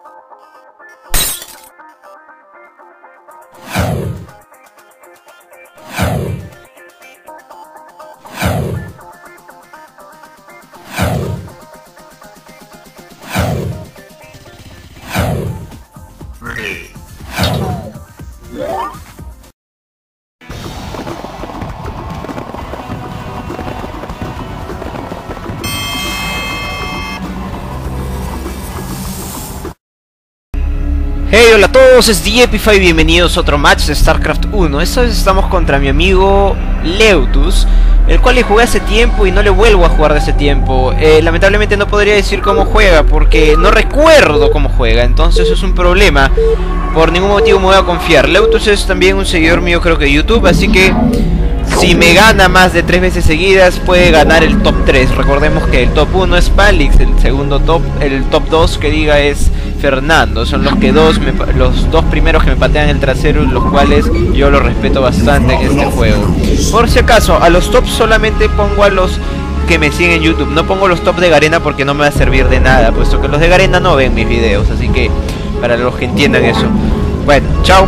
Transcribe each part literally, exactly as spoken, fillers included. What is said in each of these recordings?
Hey, hola a todos, es The Epify, bienvenidos a otro match de StarCraft uno. Esta vez estamos contra mi amigo Leutus, el cual le jugué hace tiempo y no le vuelvo a jugar de ese tiempo. eh, Lamentablemente no podría decir cómo juega porque no recuerdo cómo juega, entonces es un problema. Por ningún motivo me voy a confiar. Leutus es también un seguidor mío, creo que de YouTube, así que si me gana más de tres veces seguidas puede ganar el top tres. Recordemos que el top uno es Palix, el segundo top, el top dos que diga es Fernando. Son los que dos me, los dos primeros que me patean el trasero, los cuales yo los respeto bastante en este juego. Por si acaso, a los tops solamente pongo a los que me siguen en YouTube. No pongo los top de Garena porque no me va a servir de nada, puesto que los de Garena no ven mis videos. Así que para los que entiendan eso. Bueno, chao.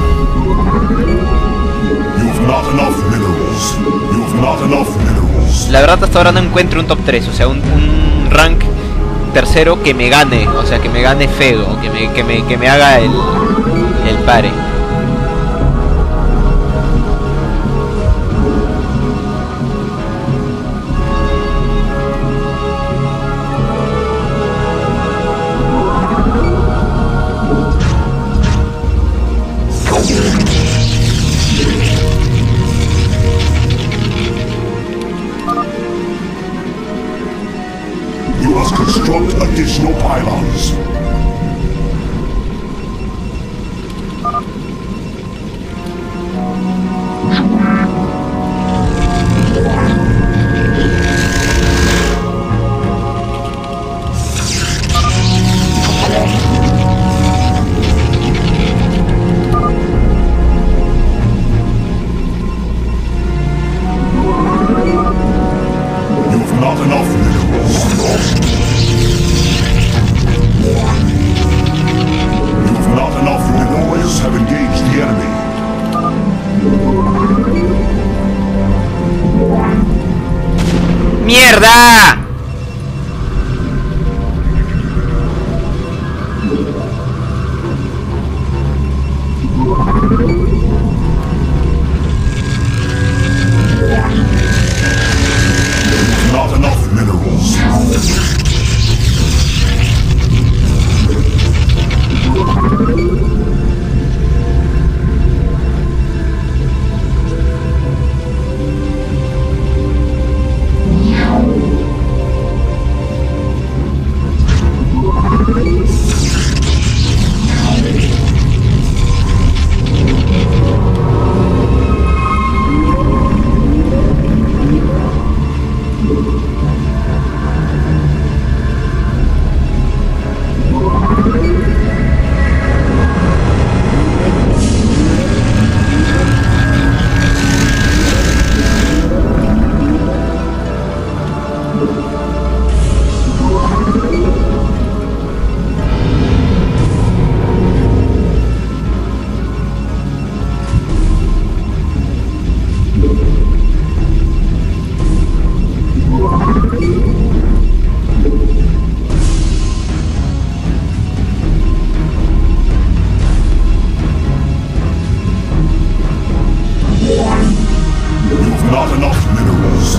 La verdad hasta ahora no encuentro un top tres, o sea, un, un rank tercero que me gane, o sea, que me gane feo, que me, que me, que me haga el, el pare. Construct additional pylons. You have not enough minerals. Have engaged the enemy. ¡Mierda! Not enough minerals. Not enough minerals.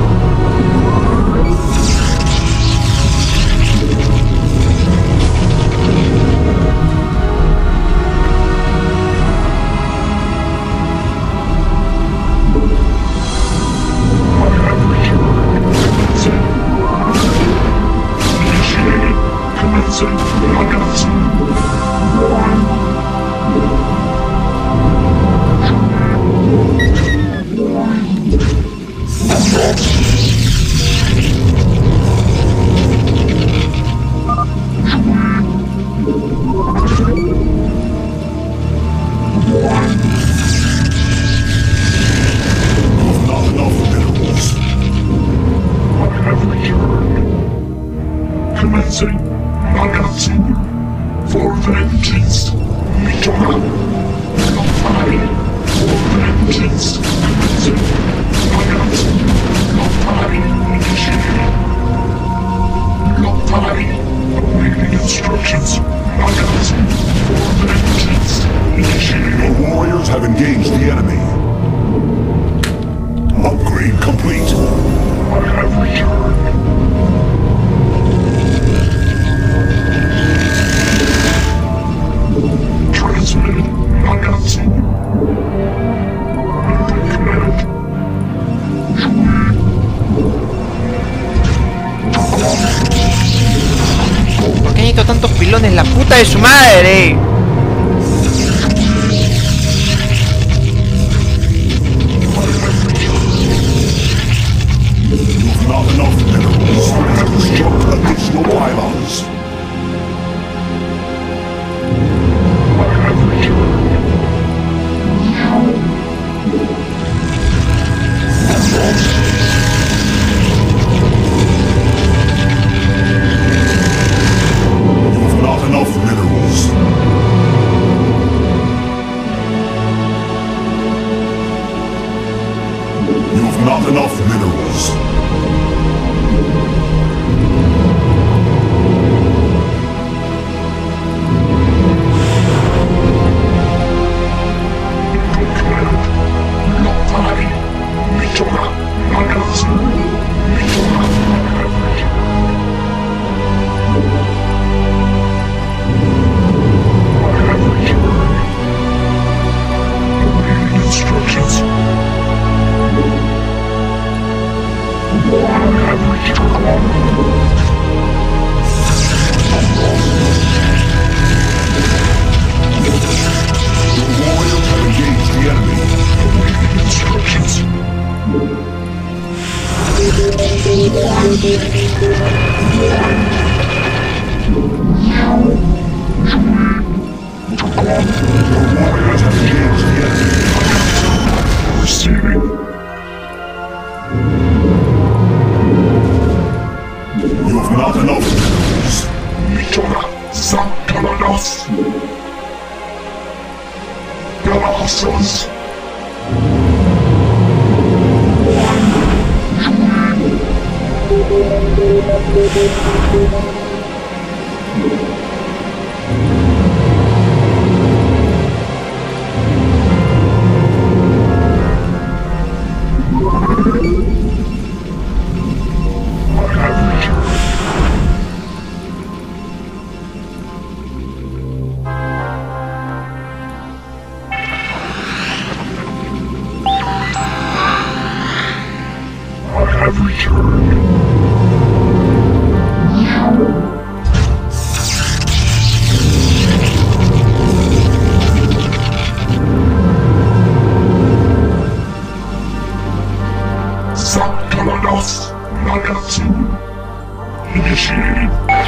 Commencing rockets. Commencing Nagatsu for the Instructions. The warriors have engaged the enemy. Upgrade complete. I have returned. Transmitted. Nakatsu. Command. ¿Por qué necesito tantos pilones? La puta de su madre. Not enough minerals. Construct additional pylons. I have returned. You've not enough minerals. You've not enough minerals. You've not enough minerals. Mitora Sankalados. Galahsos. Initiated.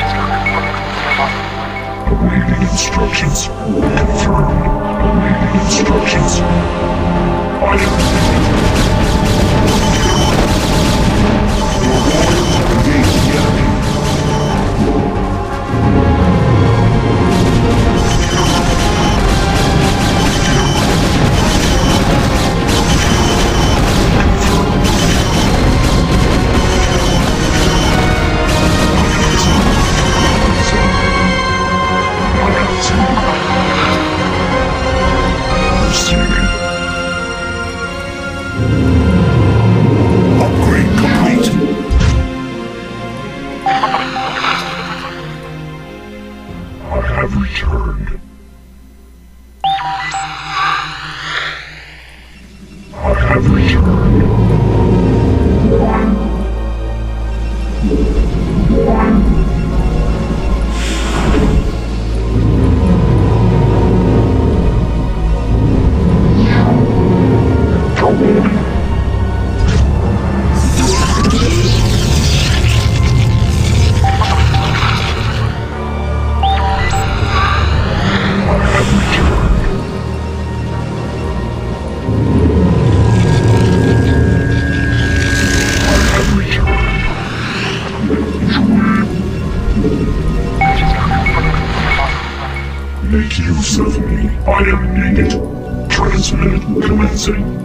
Awaiting instructions. Confirmed. Awaiting instructions. Fire. Your warriors have engaged the enemy. Upgrade complete. I have returned. I have returned. Make use of me. I am needed. Transmit commencing.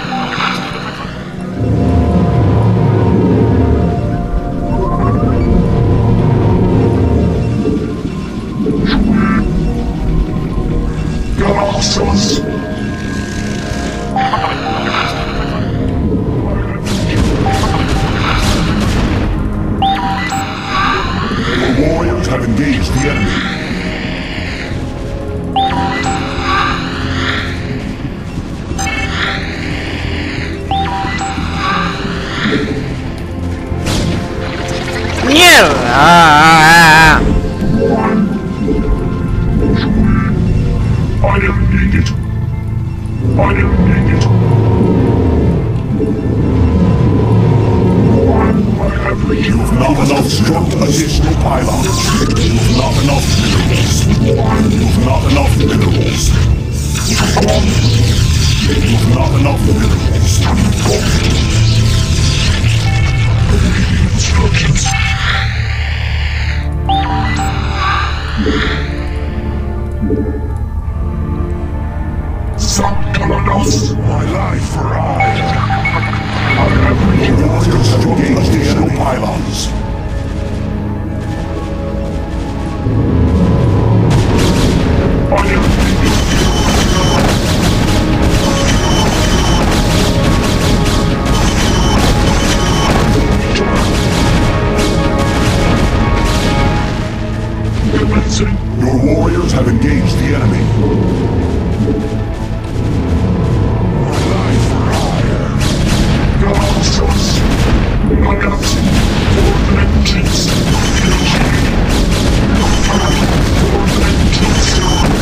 Galaxus. The warriors have engaged the enemy. ¡Mierda! Ah, ah, ah. I am needed. I am needed. I have reached. You've not enough strong additional pylons. You've not enough minerals. You've not enough minerals. You've not enough minerals. Instructions. Sankalanos, my life for I. I have reached the warriors have engaged the enemy pylons. I am commencing. Your warriors have engaged the enemy. My life for hire. Galaxus. I am for vengeance. For vengeance.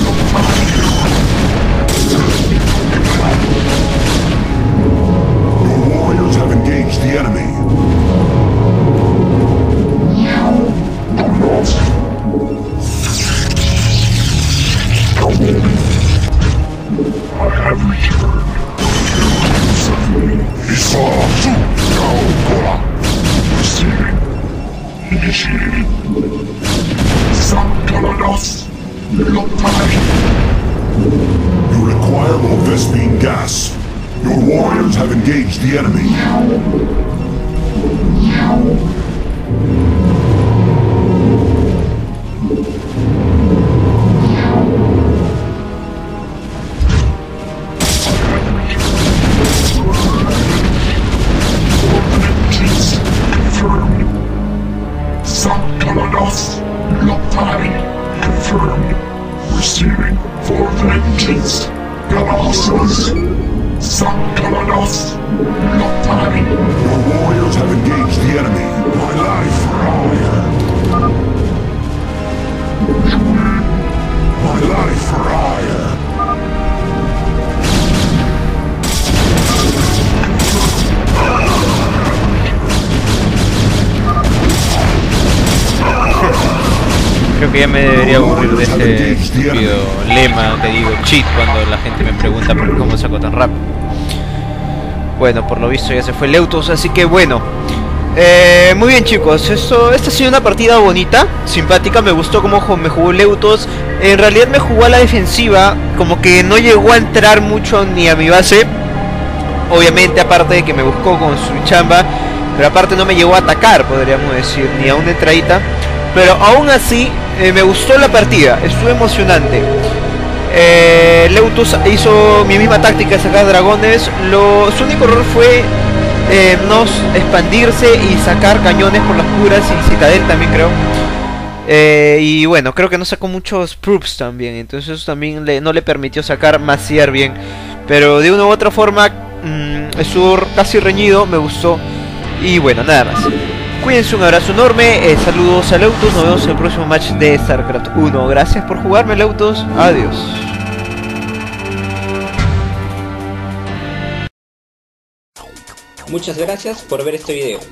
Your warriors have engaged the enemy. I have returned. Isaasu Kaokola. Receiving. Initiating. Sankalanos. Lotai. You require more Vespene gas. Your warriors have engaged the enemy. Sankalanos, Lotai, confirmed. Receiving for vengeance. Galaxus. Sankalanos, Lotai. Your warriors have engaged the enemy. My life for hire. My life for hire. Creo que ya me debería aburrir de este estúpido lema que digo cheat cuando la gente me pregunta por cómo saco tan rápido. Bueno, por lo visto ya se fue Leutos, así que bueno. Eh, muy bien chicos, esto, esta ha sido una partida bonita, simpática, me gustó cómo me jugó Leutos. En realidad me jugó a la defensiva, como que no llegó a entrar mucho ni a mi base. Obviamente aparte de que me buscó con su chamba, pero aparte no me llegó a atacar, podríamos decir, ni a una entradita. Pero aún así eh, me gustó la partida, estuvo emocionante. eh, Leutos hizo mi misma táctica de sacar dragones. Lo, su único error fue eh, no expandirse y sacar cañones por las puras, y Citadel también creo. eh, Y bueno, creo que no sacó muchos proofs también, entonces eso también le, no le permitió sacar maciar bien. Pero de una u otra forma mmm, estuvo casi reñido, me gustó. Y bueno, nada más. Cuídense, un abrazo enorme, eh, saludos a Leutos, nos vemos en el próximo match de StarCraft uno. Gracias por jugarme, Leutos, adiós. Muchas gracias por ver este video.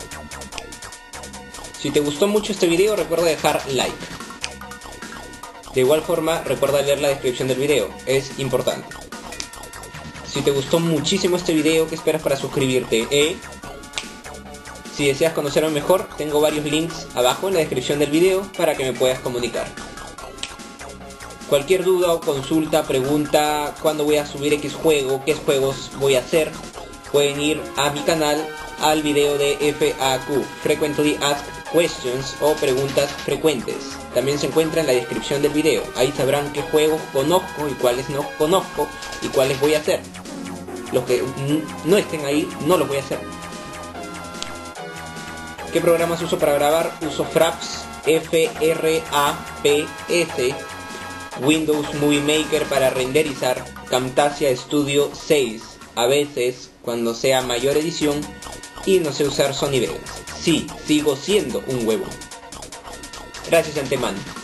Si te gustó mucho este video, recuerda dejar like. De igual forma, recuerda leer la descripción del video, es importante. Si te gustó muchísimo este video, ¿qué esperas para suscribirte? ¿Eh? Si deseas conocerme mejor, tengo varios links abajo en la descripción del video para que me puedas comunicar. Cualquier duda o consulta, pregunta, cuándo voy a subir X juego, qué juegos voy a hacer, pueden ir a mi canal, al video de F A Q, Frequently Asked Questions, o preguntas frecuentes. También se encuentra en la descripción del video. Ahí sabrán qué juegos conozco y cuáles no conozco y cuáles voy a hacer. Los que no estén ahí, no los voy a hacer. ¿Qué programas uso para grabar? Uso Fraps, F R A P S, Windows Movie Maker para renderizar, Camtasia Studio seis, a veces cuando sea mayor edición, y no sé usar Sony Vegas. Sí, sigo siendo un huevón. Gracias de antemano.